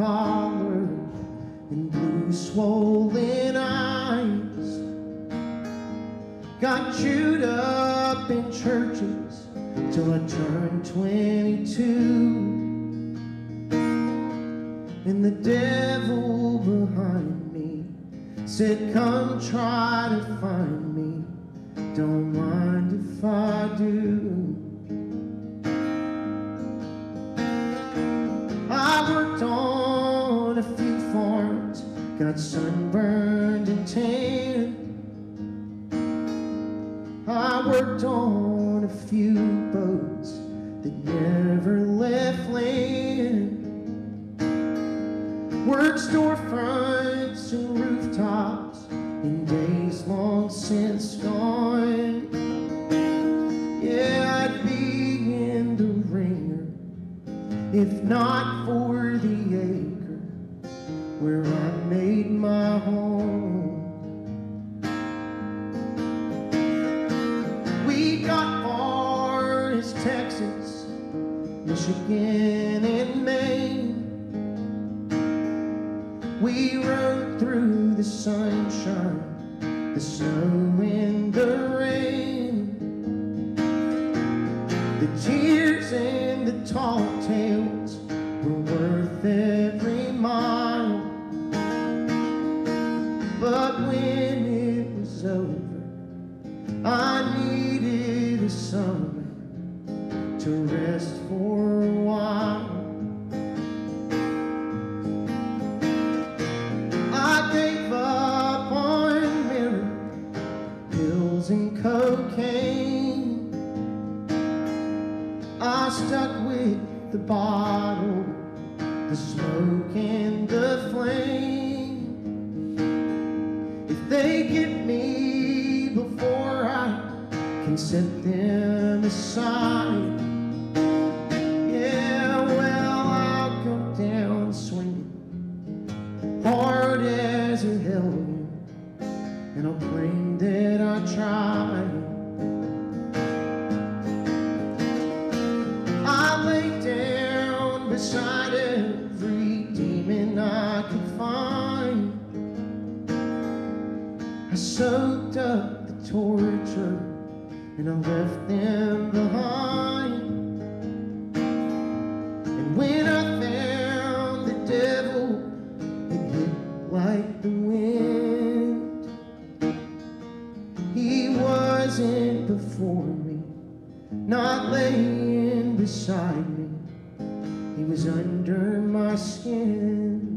collar and blue swollen eyes. Got chewed up in churches till I turned 22. And the devil behind me said, come try to find me, don't mind if I do. I worked on a few farms, got sunburned and tan. I worked on a few boats that never left land. Worked storefronts and rooftops in days long since gone. Yeah, I'd be in the ringer if not for the acre where I made my home. We got far as Texas, Michigan, and Maine. We rode through the sunshine, the snow, and the rain. The tears and the tall tales were worth every mile. But when it was over, I needed a summer to rest for a while. I gave up on mirror, pills, and cocaine. I stuck with the bottle, the smoke, and the flame. If they get me before I can set them aside, yeah, well, I'll go down swinging hard as a Hellion, and I'll claim that I tried. I lay down beside every demon I could find. I soaked up the torture and I left them behind. And when I found the devil, it hit like the wind. He wasn't before me, not laying beside me. He was under my skin.